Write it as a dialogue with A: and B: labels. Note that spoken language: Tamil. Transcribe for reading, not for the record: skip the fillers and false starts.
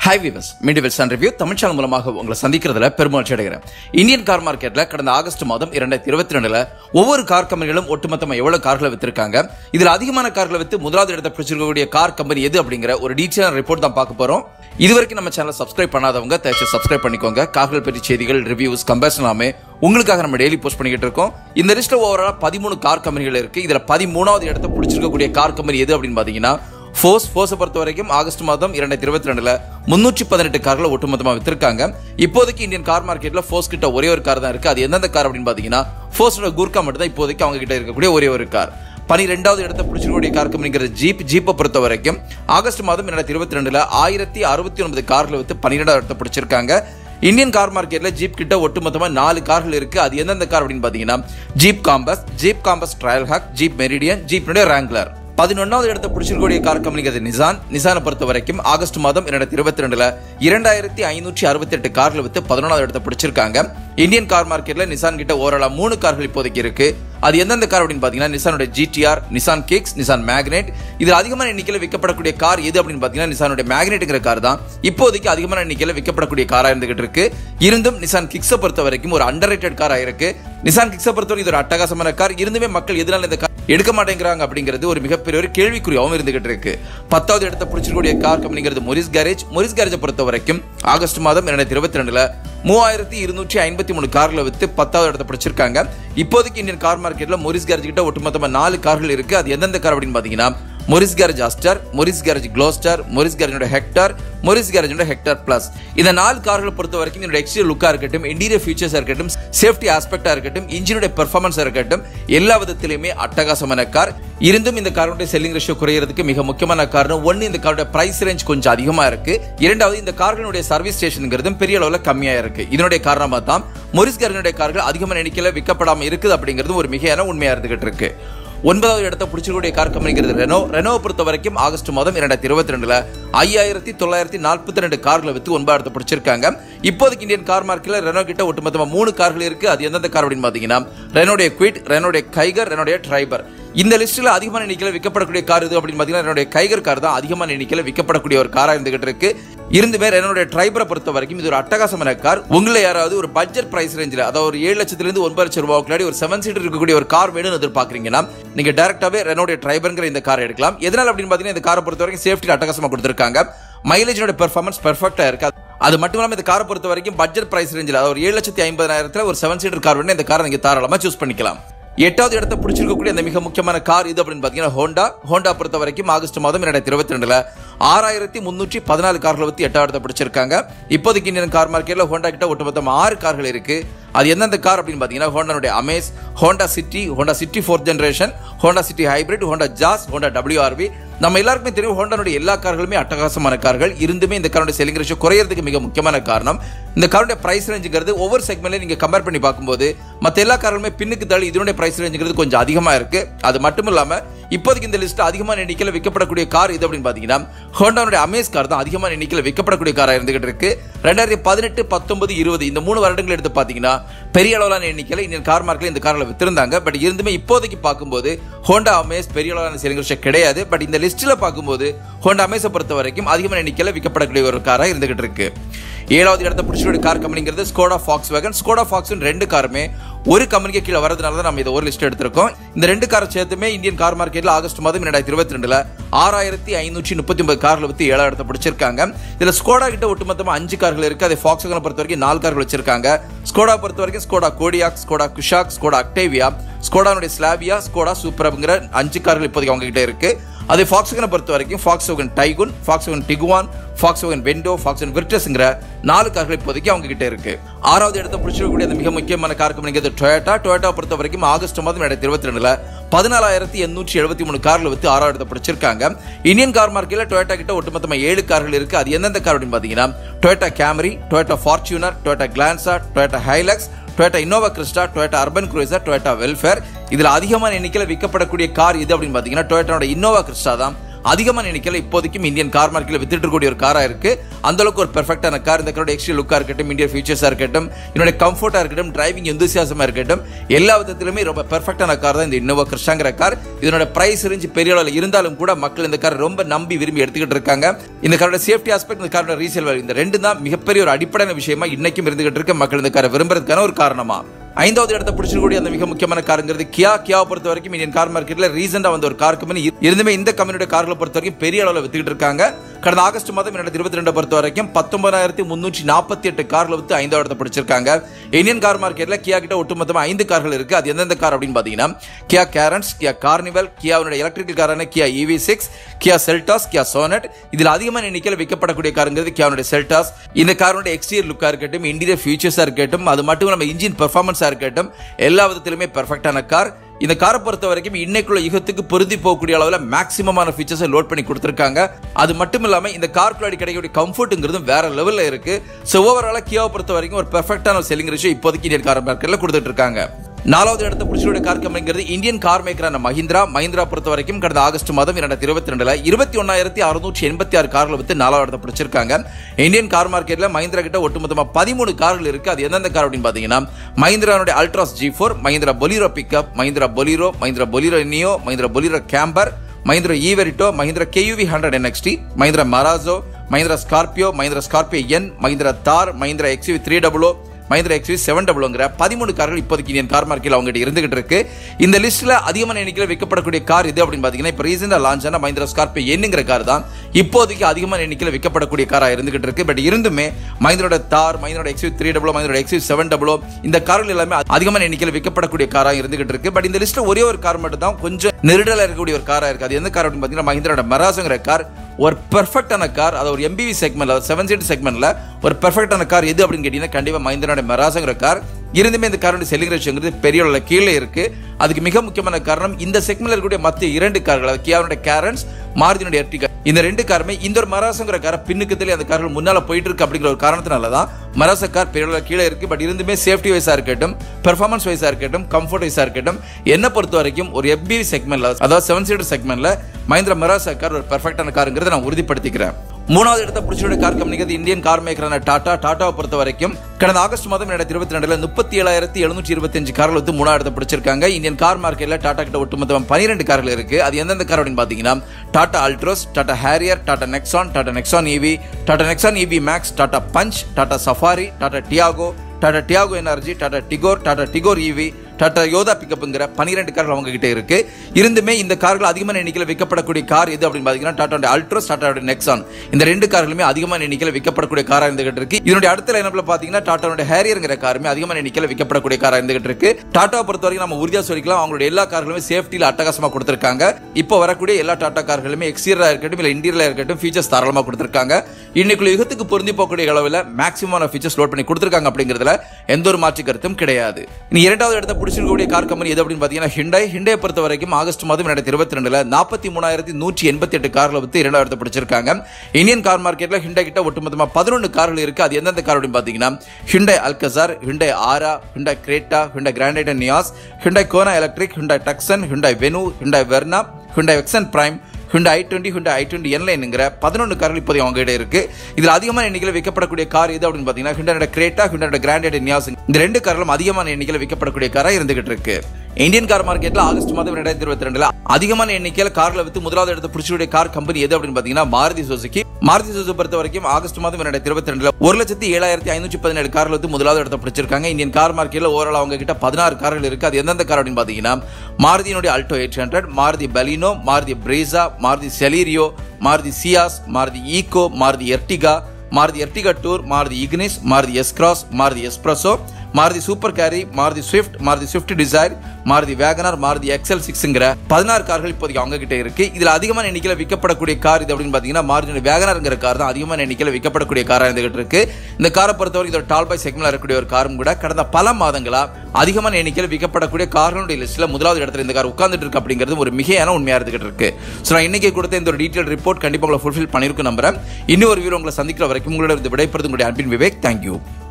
A: Hi viewers, Medieval Sun Review Tamil channel மூலமாக உங்களை சந்திக்கிறதுல பெருமகிழ்ச்சி அடைகிறேன். இந்தியன் கார் மார்க்கெட்ல கடந்த ஆகஸ்ட் மாதம் 2022ல ஒவ்வொரு கார் கம்பெனிகளும் ஒட்டுமொத்தமா எவ்வளவு கார்களை வித்திருக்காங்க, இதுல அதிகமான கார்களை வித்து முதலாவது இடத்தை பிடிச்சிருக்கக்கூடிய கார் கம்பெனி எது அப்படிங்கிற ஒரு டீடைல் ரிப்போர்ட் தான் பார்க்க போறோம். இதுவரைக்கும் நம்ம சேனலை சப்ஸ்கிரைப் பண்ணாதவங்க தயவுசெய்து சப்ஸ்கிரைப் பண்ணிக்கோங்க. கார்கள் பற்றி செய்திகள், ரிவ்யூஸ், கம்பேரிசன் எல்லாமே உங்களுக்காக நம்ம டெய்லி போஸ்ட் பண்ணிக்கிட்டு இருக்கோம். இந்த லிஸ்ட்ல ஓவராலா 13 கார் கம்பெனிகள் இருக்கு. இதுல 13வது இடத்தை பிடிச்சிருக்கக்கூடிய கார் கம்பெனி எது அப்படின்னு பாத்தீங்கன்னா ஃபோர்ஸை பொறுத்த வரைக்கும் ஆகஸ்ட் மாதம் 2022ல 318 கார்களை ஒட்டுமொத்தமா வித்திருக்காங்க. இப்போதைக்கு இந்தியன் கார் மார்க்கெட்ல ஃபோர்ஸ் கிட்ட ஒரே ஒரு கார் தான் இருக்கு. அது எந்தெந்த கார் அப்படின்னு பாத்தீங்கன்னா ஃபோர்ஸோட கூர்கா மட்டும் தான் இப்போதைக்கு அவங்க கிட்ட இருக்கக்கூடிய ஒரே ஒரு கார். 12வது இடத்தை பிடிச்சிருக்கக்கூடிய கார் கம்பெனிங்கிறது ஜீப்பை பொறுத்த வரைக்கும் ஆகஸ்ட் மாதம் 2022ல 1069 கார்களை வித்து 12வது இடத்தை பிடிச்சிருக்காங்க. இந்தியன் கார் மார்க்கெட்ல ஜீப் கிட்ட ஒட்டுமொத்தமா 4 கார்கள் இருக்கு. அது எந்தெந்த கார் அப்படின்னு பாத்தீங்கன்னா Jeep Compass Trailhawk, Jeep Meridian, Jeep Wrangler. 11வது இடத்தை பிடிச்சிருக்கக்கூடிய கார் கம்பெனிங்கிறது நிசானை பொறுத்த வரைக்கும் ஆகஸ்ட் மாதம் 2022ல 2568 கார்களை வித்து 11வது இடத்தை பிடிச்சிருக்காங்க. இந்தியன் கார் மார்க்கெட்ல நிசான் கிட்ட ஓவராலா 3 கார்கள் இப்போதைக்கு இருக்கு. அது எந்தெந்த கார் அப்படின்னு பாத்தீங்கன்னா நிசானோட GTR, Nissan Kicks, Nissan Magnite. இதுல அதிகமான எண்ணிக்கையில விற்கப்படக்கூடிய கார் எது அப்படின்னு பாத்தீங்கன்னா நிசானோட மேக்னெட்ங்கிற கார் தான் இப்போதைக்கு அதிகமான எண்ணிக்கையில விற்கப்படக்கூடிய காரா இருந்துகிட்டு இருக்கு. இருந்தும் நிசான் கிக்ஸை பொறுத்த வரைக்கும் ஒரு அண்டர்ரேட்டட் காரா இருக்கு. நிசான் கிக்ஸை பொறுத்தவரை இது ஒரு அட்டகாசமான கார். இருந்துமே மக்கள் எதனால இந்த கார் எடுக்க மாட்டேங்கிறாங்க அப்படிங்கிறது ஒரு மிகப்பெரிய ஒரு கேள்விக்குறியாகவும் இருந்துகிட்டு இருக்கு. 10வது இடத்தை பிடிச்சிருக்கக்கூடிய கார் கம்பெனிங்கிறது மொரிஸ் கேரேஜை பொறுத்த வரைக்கும் ஆகஸ்ட் மாதம் 2022ல 3253 கார்களை வித்து 10வது இடத்தை பிடிச்சிருக்காங்க. இப்போதைக்கு இந்தியன் கார் மார்க்கெட்ல மொரிஸ் கேரேஜ் கிட்ட ஒட்டுமொத்தமா 4 கார்கள் இருக்கு. அது எந்தெந்த கார் அப்படின்னு பாத்தீங்கன்னா Morris Garage Astor, Morris Garage Gloster, Morris கேரேஜோட ஹெக்டர், மொரிஸ் கேரேஜோட ஹெக்டர் பிளஸ். இந்த 4 கார்களை பொறுத்த வரைக்கும் இதோட எக்ஸ்டீரியர் லுக்கா இருக்கட்டும், இன்டீரியர் ஃபீச்சர்ஸா இருக்கட்டும், சேஃப்டி ஆஸ்பெக்டா இருக்கட்டும், இன்ஜினோட பெர்ஃபார்மன்ஸா இருக்கட்டும், எல்லா விதத்திலுமே அட்டகாசமான கார். இருந்தும் இந்த காரோட செல்லிங் ரேஷியோ குறையிறதுக்கு மிக முக்கியமான காரணம் ஒன்னு, இந்த காரோட பிரைஸ் ரேஞ்ச் கொஞ்சம் அதிகமா இருக்கு. இரண்டாவது, இந்த கார்களுடைய சர்வீஸ் ஸ்டேஷன்ங்கிறதும் பெரிய அளவுல கம்மியா இருக்கு. இதனுடைய காரணமா தான் மொரிஸ் கேரேஜோட கார்கள் அதிகமான எண்ணிக்கையில விற்கப்படாம இருக்குது அப்படிங்கிறது ஒரு மிகையான உண்மையா இருந்துகிட்டு இருக்கு. 9வது இடத்தை பிடிச்சிருக்கக்கூடிய கார் கம்பெனிங்கிறது ரெனோவை பொறுத்த வரைக்கும் ஆகஸ்ட் மாதம் 2022ல 5942 கார்களை வித்து 9வது இடத்தை பிடிச்சிருக்காங்க. இப்போதைக்கு இந்தியன் கார் மார்க்கெட்ல ரெனோ கிட்ட ஒட்டுமொத்தமா 3 கார்கள் இருக்கு. அது எந்தெந்த கார் அப்படின்னு பாத்தீங்கன்னா ரெனோடைய குவிட், ரெனோடைய கைகர், ரெனோடைய ட்ரைபர். இந்த லிஸ்ட்ல அதிகமான எண்ணிக்கையில விற்கப்படக்கூடிய கார் இது அப்படின்னு பாத்தீங்கன்னா ரெனோடைய கைகர் கார் தான் அதிகமான எண்ணிக்கையில விற்கப்படக்கூடிய ஒரு காரா இருந்துகிட்டு இருக்கு. இருந்துமே ரெனோடைய ட்ரைபரை பொறுத்த வரைக்கும் இது ஒரு அட்டகாசமான கார். உங்களை யாராவது ஒரு பட்ஜெட் பிரைஸ் ரேஞ்சில், அதாவது ஒரு 7 லட்சத்திலிருந்து 9 லட்சம் ரூபாய்க்குள்ளாடி ஒரு 7 சீட்டர் இருக்கக்கூடிய ஒரு கார் வேணும்னு எதிர்பார்க்கறீங்கன்னா நீங்க டைரக்டாவே ரெனோடைய ட்ரைபர்ங்கிற இந்த காரை எடுக்கலாம். எதனால அப்படின்னு பாத்தீங்கன்னா இந்த காரை பொறுத்த வரைக்கும் சேஃப்டி அட்டகாசமா கொடுத்திருக்காங்க. மைலேஜோட பெர்ஃபார்மன்ஸ் பெர்ஃபெக்ட்டா இருக்கு. அது மட்டும் இல்லாம இந்த காரை பொறுத்த வரைக்கும் பட்ஜெட் பிரைஸ் ரேஞ்சில், அதாவது ஒரு 7,50,000 ஒரு 7 சீட்டர் கார் வேணும், இந்த காரை நீங்க தாராளமா சூஸ் பண்ணிக்கலாம். 8வது இடத்தை பிடிச்சிருக்கக்கூடிய அந்த மிக முக்கியமான கார் இது அப்படின்னு பாத்தீங்கன்னா ஹோண்டா பொறுத்த வரைக்கும் ஆகஸ்ட் மாதம் 2022ல 6314 கார்களை வித்து 8வது இடத்தை பிடிச்சிருக்காங்க. இப்போதைக்கு இந்தியன் கார் மார்க்கெட்ல ஹோண்டா கிட்ட ஒட்டுமொத்தமா 6 கார்கள் இருக்கு. அது எந்தெந்த கார் அப்படின்னு பாத்தீங்கன்னா ஹோண்டாவுடைய Amaze, Honda City 4th generation, Honda City hybrid, Honda Jazz, Honda WRV. நம்ம எல்லாருக்குமே தெரியும் ஹோண்டாவுடைய எல்லா கார்களுமே அட்டகாசமான கார்கள். இருந்துமே இந்த காரோட செல்லிங் ரேஷியோ குறையிறதுக்கு மிக முக்கியமான காரணம் இந்த காரோட பிரைஸ் ரேஞ்சுங்கிறது ஒவ்வொரு செக்மெண்ட்ல நீங்க கம்பேர் பண்ணி பார்க்கும்போது மற்ற எல்லா கார்களுமே பின்னுக்கு தள்ளி இதனுடைய பிரைஸ் ரேஞ்சுங்கிறது கொஞ்சம் அதிகமா இருக்கு. அது மட்டும் இல்லாம இப்போதைக்கு இந்த லிஸ்ட் அதிகமான எண்ணிக்கையில் விற்கப்படக்கூடிய கார் இது அப்படின்னு பாத்தீங்கன்னா ஹோண்டாவுடைய அமேஸ் கார் தான் அதிகமான எண்ணிக்கையில் விற்கப்படக்கூடிய காரா இருந்துகிட்டு இருக்கு. 2018, 19, 20 இந்த 3 வருடங்கள் எடுத்து பாத்தீங்கன்னா பெரிய அளவிலான எண்ணிக்கையில் இந்தியன் கார் மார்க்கெட்ல இந்த கார்களை வித்திருந்தாங்க. பட் இருந்துமே இப்போதைக்கு பார்க்கும்போது ஹோண்டா அமேஸ் பெரிய அளவிலான செல்லிங் ரேஷியோ கிடையாது. பட் இந்த லிஸ்ட்ல பார்க்கும்போது ஹோண்டா அமேஸை பொறுத்த வரைக்கும் அதிகமான எண்ணிக்கையில் விற்கப்படக்கூடிய ஒரு காரா இருந்துகிட்டு இருக்கு. 7வது இடத்தை பிடிச்சிருக்க கார் கம்பெனிங்கிறது ஸ்கோடா ஃபாக்ஸ்வேகன். ஸ்கோடா ஃபாக்ஸ்வேகன் 2 காருமே ஒரு கம்பெனிக்கு கீழே வரதுனால தான் நம்ம இதை ஒரு லிஸ்ட் எடுத்திருக்கோம். இந்த 2 காரை சேர்த்துமே இந்தியன் கார் மார்க்கெட்ல ஆகஸ்ட் மாதம் 2022ல 6539 கார்களை வித்து 7வது இடத்தை பிடிச்சிருக்காங்க. இதுல ஸ்கோடா கிட்ட ஒட்டுமொத்தமா 5 கார்கள் இருக்கு. அதை ஃபாக்ஸ்வேகனை பொறுத்த வரைக்கும் 4 கார்கள் வச்சிருக்காங்க. ஸ்கோடா பொறுத்த வரைக்கும் Skoda Kodiaq, Skoda Kushaq, Skoda Octavia, ஸ்கோடானுடைய ஸ்லாவியா, ஸ்கோடா சூப்பர்ங்கிற 5 கார்கள் இப்போதைக்கு அவங்க கிட்ட இருக்கு. அதே ஃபாக்ஸ்வேகனை பொறுத்த வரைக்கும் ஃபாக்ஸ்வேகன் டைகுன், ஃபாக்ஸ்வேகன் டிகுவான், ஃபாக்ஸ்வேகன் வெண்டோ, ஃபாக்ஸ்வேகன் விர்டஸ்ங்கிற 4 கார்கள் இப்போதைக்கு அவங்க கிட்ட இருக்கு. 6வது இடத்தை பிடிச்சிருக்கக்கூடிய அந்த மிக முக்கியமான கார் கம்பெனிங்கிறது டொயோட்டா பொறுத்த வரைக்கும் ஆகஸ்ட் மாதம் 2022ல 14873 கார்களை வித்து 6வது இடத்தை பிடிச்சிருக்காங்க. இந்தியன் கார் மார்க்கெட்ல டொயோட்டா கிட்ட ஒட்டுமொத்தமா 7 கார்கள் இருக்கு. அது எந்தெந்த கார் அப்படின்னு பாத்தீங்கன்னா Toyota Camry, Toyota Fortuner, Toyota Glanza, Toyota Hilux, Toyota Innova Crysta, Toyota Urban Cruiser, Toyota Vellfire. இதுல அதிகமான எண்ணிக்கையில் விற்கப்படக்கூடிய கார் இது அப்படின்னு பாத்தீங்கன்னா டொயோட்டாவோட இன்னோவா கிறிஸ்டா தான் அதிகமான எண்ணிக்கையில் இப்போதைக்கும் இந்தியன் கார் மார்க்கெட்ல வித்துட்டு இருக்கக்கூடிய ஒரு காரா இருக்கு. அந்த அளவுக்கு ஒரு பெர்ஃபெக்ட்டான கார். இந்த காரோட எக்ஸ்டீரியர் லுக்கா இருக்கட்டும், இன்டீரியர் ஃபீச்சர்ஸா இருக்கட்டும், இதோட கம்ஃபர்ட்டா இருக்கட்டும், டிரைவிங் எந்தூசியாசமா இருக்கட்டும், எல்லா விதத்திலுமே ரொம்ப பெர்ஃபெக்ட்டான கார் தான் இந்த இன்னோவா கிறிஸ்டாங்கிற கார். இதனோட பிரைஸ் ரேஞ்ச் பெரிய அளவில் இருந்தாலும் கூட மக்கள் இந்த காரை ரொம்ப நம்பி விரும்பி எடுத்துக்கிட்டு இருக்காங்க. இந்த காரோட சேஃப்டி ஆஸ்பெக்ட், இந்த காரோட ரீசேல் வேல்யூ, இந்த ரெண்டு தான் மிகப்பெரிய ஒரு அடிப்படையான விஷயமா இன்னைக்கும் இருந்துகிட்டு இருக்க மக்கள் இந்த காரை விரும்புறதுக்கான ஒரு காரணமா. ஐந்தாவது இடத்தை பிடிச்சிருக்கக்கூடிய அந்த மிக முக்கியமான காருங்கிறது கியாவை பொறுத்த வரைக்கும் இந்தியன் கார் மார்க்கெட்ல ரீசெண்டா வந்த ஒரு கார் கம்பெனி. இருந்துமே இந்த கம்பெனியோட கார்களை பொறுத்த வரைக்கும் பெரிய அளவில் வித்துக்கிட்டு இருக்காங்க. கடந்த ஆகஸ்ட் மாதம் 2022 பொறுத்த வரைக்கும் 19,348 கார்களை வித்து 5வது இடத்தை பிடிச்சிருக்காங்க. இந்தியன் கார் மார்க்கெட்ல கியா கிட்ட ஒட்டுமொத்தமா 5 கார்கள் இருக்கு. அது எந்தெந்த கார் அப்படின்னு பாத்தீங்கன்னா கியா கேரன்ஸ், கியா கார்னிவல், கியாவுடைய எலக்ட்ரிக்கல் காரான Kia EV6, Kia Seltos, Kia Sonet. இதுல அதிகமான எண்ணிக்கையில் விற்கப்படக்கூடிய காருங்கிறது கியாவுடைய செல்டாஸ். இந்த காரோட எக்ஸ்டீரியர் லுக்கா இருக்கட்டும், இன்டீரியர் ஃபீச்சர்ஸா இருக்கட்டும், அது மட்டும் நம்ம இன்ஜின் பெர்ஃபார்மன்ஸா இருக்கட்டும், எல்லா விதத்திலுமே பெர்ஃபெக்ட்டான கார். இந்த காரை பொறுத்த வரைக்கும் இன்னைக்குள்ள யுகத்துக்கு பொருந்தி போகக்கூடிய அளவில் மேக்ஸிமமான ஃபீச்சர்ஸை லோட் பண்ணி கொடுத்திருக்காங்க. அது மட்டும் இல்லாம இந்த காருக்குள்ள கிடைக்கக்கூடிய கம்ஃபர்ட்ங்கிறது வேற லெவல்ல இருக்கு. சோ ஓவராலா கியாவை பொறுத்த வரைக்கும் ஒரு பெர்ஃபெக்ட்டான செல்லிங் ரேஷியோ இப்போதைக்கு இந்தியன் கார் மார்க்கெட்ல கொடுத்துட்டு இருக்காங்க. 4வது இடத்தை பிடிச்சிருக்கிற கார் கம்பெனிங்கிறது இந்தியன் கார் மேக்கரான மஹிந்திரா பொறுத்த வரைக்கும் கடந்த ஆகஸ்ட் மாதம் 2022 21,686 கார்களை வித்து 4வது இடத்தை பிடிச்சிருக்காங்க. இந்தியன் கார் மார்க்கெட்ல மஹிந்திரா கிட்ட ஒட்டுமொத்தமா 13 கார்கள் இருக்கு. அது எந்தெந்த கார் அப்படின்னு பாத்தீங்கன்னா மஹிந்திராவுடைய Alturas G4, Mahindra Bolero pickup, Mahindra Bolero Neo, Mahindra Bolero Camper, Mahindra Everito, Mahindra KUV 100 NXT, Mahindra Marazzo, Mahindra Scorpio N, Mahindra Thar, Mahindra XUV 300, Mahindra XUV 700ங்கிற 13 கார்கள் இப்போதைக்கு இந்தியன் கார் மார்க்கெட்ல அவங்ககிட்ட இருந்துகிட்டு இருக்கு. இந்த லிஸ்ட்ல அதிகமான எண்ணிக்கையில் விற்கப்படக்கூடிய கார் இது அப்படின்னு பாத்தீங்கன்னா இப்ப ரீசெண்டா லான்ச் ஆன மஹிந்திரா ஸ்கார்பியோ Nங்கிற கார் தான் இப்போதைக்கு அதிகமான எண்ணிக்கையில் விற்கப்படக்கூடிய காரா இருந்துகிட்டு இருக்கு. பட் இருந்துமே மஹிந்திரோட தார், மஹிந்திரோட XUV 300, மஹிந்திரோட XUV 700 இந்த கார்கள் எல்லாமே அதிகமான எண்ணிக்கையில் விற்கப்படக்கூடிய காரா இருந்துகிட்டு இருக்கு. பட் இந்த லிஸ்ட்ல ஒரே ஒரு கார் மட்டும் தான் கொஞ்சம் நெருடலா இருக்கக்கூடிய ஒரு காரா இருக்கு. அது எந்த கார் அப்படின்னு பாத்தீங்கன்னா மஹிந்திரோட மராசோங்கிற கார். ஒரு பெர்ஃபெக்ட்டான கார், அது ஒரு MPV செக்மெண்ட்ல, 7 சீட் செக்மெண்ட்ல ஒரு பெர்ஃபெக்ட்டான கார் எது அப்படின்னு கேட்டீங்கன்னா கண்டிப்பா மஹிந்திராவோட மராசோங்கிற கார். இருந்துமே இந்த காரோட செல்லிங் ரேஷியோங்கிறது பெரிய அளவுல கீழே இருக்கு. அதுக்கு மிக முக்கியமான காரணம் இந்த செக்மெண்ட்ல இருக்கக்கூடிய மற்ற 2 கார்கள், கியாவுடைய கேரன்ஸ், மாருதியோட எர்டிகா, இந்த 2 காருமே இந்த ஒரு மராசோங்கிற காரை பின்னுக்கு அந்த கார்கள் முன்னால போயிட்டு இருக்கு அப்படிங்கிற ஒரு காரணத்தினால தான் மராசோ கார் பெரிய அளவுல கீழே இருக்கு. பட் இருந்துமே சேஃப்டி வைஸா இருக்கட்டும், பெர்ஃபார்மன்ஸ் வைஸா இருக்கட்டும், கம்ஃபர்ட் வைஸா இருக்கட்டும், என்ன பொறுத்த வரைக்கும் ஒரு MPV செக்மெண்ட்ல, அதாவது 7 சீட்டர் செக்மெண்ட்ல மஹிந்திரா மராசோ கார் ஒரு பெர்ஃபெக்ட்டான காருங்கிறத நான் உறுதிப்படுத்திக்கிறேன். 3வது இடத்தை பிடிச்சிருக்கிற கார் கம்பெனிங்கிறது இந்தியன் கார் மேக்கரான டாட்டாவை பொறுத்த வரைக்கும் கடந்த ஆகஸ்ட் மாதம் 2022 37,725 கார்கள் வந்து 3வது இடத்தை பிடிச்சிருக்காங்க. இந்தியன் கார் மார்க்கெட்ல டாடா கிட்ட ஒட்டுமொத்தம் 12 கார்கள் இருக்கு. அது எந்தெந்த கார் அப்படின்னு பாத்தீங்கன்னா Tata Altroz, Tata Harrier, Tata Nexon EV, Tata Nexon EV Max, Tata Punch, Tata Safari, Tata Tiago energy, Tata Tigor EV, Tata Yodha பிக்கப்ங்கிற 12 கார்கள் அவங்க கிட்ட இருக்கு. இருந்துமே இந்த கார்கள் அதிகமான எண்ணிக்கையில் விற்கப்படக்கூடிய கார் எது அப்படின்னு பாத்தீங்கன்னா டாடா அல்ட்ரோஸ், டாடா நெக்ஸான் இந்த 2 கார்களுமே அதிகமான எண்ணிக்கையில் விற்கப்படக்கூடிய காரா இருந்துகிட்டு இருக்கு. இதனுடைய அடுத்த லைனப்ல பாத்தீங்கன்னா டாடாவோட ஹேரியர்ங்கிற காருமே அதிகமான எண்ணிக்கையில் விற்கப்படக்கூடிய காரா இருந்துகிட்டு இருக்கு. டாடாவை பொறுத்த வரைக்கும் நம்ம உறுதியா சொல்லிக்கலாம் அவங்களுடைய எல்லா கார்களுமே சேஃப்டியில அட்டகாசமா கொடுத்திருக்காங்க. இப்போ வரக்கூடிய எல்லா டாடா கார்களுமே எக்ஸ்டீரியரா இருக்கட்டும் இல்ல இன்டீரியரா இருக்கட்டும் ஃபீச்சர்ஸ் தாராளமா கொடுத்திருக்காங்க. இன்னைக்குள்ள யுகத்துக்கு பொருந்தி போகக்கூடிய அளவில் மேக்ஸிமமான ஃபீச்சர்ஸ் லோட் பண்ணி கொடுத்திருக்காங்க அப்படிங்கிறதுல எந்த ஒரு மாற்று கருத்தும் கிடையாது. இனி 2வது இடத்தை பிடிச்சிருக்கக்கூடிய கார் கம்பெனி எது அப்படின்னு பாத்தீங்கன்னா ஹிண்டாயை பொறுத்த வரைக்கும் ஆகஸ்ட் மாதம் 2022 43,188 கார்களை வித்து 2வது இடத்தை பிடிச்சிருக்காங்க. இந்தியன் கார் மார்க்கெட்ல ஹிண்டாய் கிட்ட ஒட்டுமொத்தமா 11 கார்கள் இருக்கு. அது எந்தெந்த கார் அப்படின்னு பாத்தீங்கன்னா Hyundai Alcazar, Hyundai Aura, Hyundai Creta, Hyundai Grand i ten Nios, Hyundai Kona electric, Hyundai Tucson, Hyundai Venue, Hyundai Verna, Hyundai Xcent Prime, Hyundai i20 N-லைன்ங்கிற 11 கார்கள் இப்போதைக்கு அவங்க கிட்ட இருக்கு. இதுல அதிகமான எண்ணிக்கையில் விற்கப்படக்கூடிய கார் எது அப்படின்னு பாத்தீங்கன்னா ஹிண்டாயோட கிரேட்டா, ஹிண்டாயோட கிராண்ட் ஐட்டன் நியாஸ் இந்த 2 கார்களும் அதிகமான எண்ணிக்கையில் விற்கப்படக்கூடிய காரா இருந்துகிட்டு இருக்கு. இந்தியன் கார் மார்க்கெட்ல ஆகஸ்ட் மாதம் 2022 அதிகமான எண்ணிக்கையில் கார்களை வித்து 1வது இடத்தை பிடிச்சிருக்கிற கார் கம்பெனி எது அப்படின்னு பாத்தீங்கன்னா மாருதி சுசுகி பொறுத்த வரைக்கும் ஆகஸ்ட் மாதம் 2022 1,07,517 கார்களை வித்து 1வது இடத்தை பிடிச்சிருக்காங்க. இந்தியன் கார் மார்க்கெட்ல ஓவரால் அவங்க கிட்ட 16 கார்கள் இருக்கு. அது எந்தெந்த கார் அப்படின்னு பாத்தீங்கன்னா மாருதியோட Alto 800, Maruti Baleno, Maruti Brezza, Maruti Celerio, Maruti Ciaz, Maruti Eeco, Maruti Ertiga Tour, Maruti Ignis, Maruti S Cross, Maruti Espresso, Maruti Super Carry, Maruti Swift Dzire, Maruti Wagon R, Maruti XL6ங்கிற 16 கார்கள் இப்போதைக்கு அவங்க கிட்ட இருக்கு. இதுல அதிகமான எண்ணிக்கையில் விற்கப்படக்கூடிய கார் இது அப்படின்னு பாத்தீங்கன்னா மாருதி வேகனார்ங்கிற கார் தான் அதிகமான எண்ணிக்கையில் விற்கப்படக்கூடிய காரா இருந்துகிட்டு இருக்கு. இந்த காரை பொறுத்தவரைக்கும் இதோட டால் பாய் செக்மெண்ட்ல இருக்கக்கூடிய ஒரு காரும் கூட கடந்த பல மாதங்களா அதிகமான எண்ணிக்கையில் விற்கப்படக்கூடிய கார்களுடைய லிஸ்ட்ல 1வது இடத்துல இந்த கார் உட்கார்ந்துட்டு இருக்கு அப்படிங்கிறது ஒரு மிகையான உண்மையா இருந்துகிட்டு இருக்கு. சோ நான் இன்னைக்கு கொடுத்த இந்த ஒரு டீடைல் ரிப்போர்ட் கண்டிப்பா உங்களை ஃபுல்ஃபில் பண்ணிருக்கும் நம்புறேன். இன்னொரு வீடியோ உங்களை சந்திக்கிற வரைக்கும் உங்களோட விடைபெறுவது உங்களுடைய அன்பின் விவேக். தேங்க்யூ.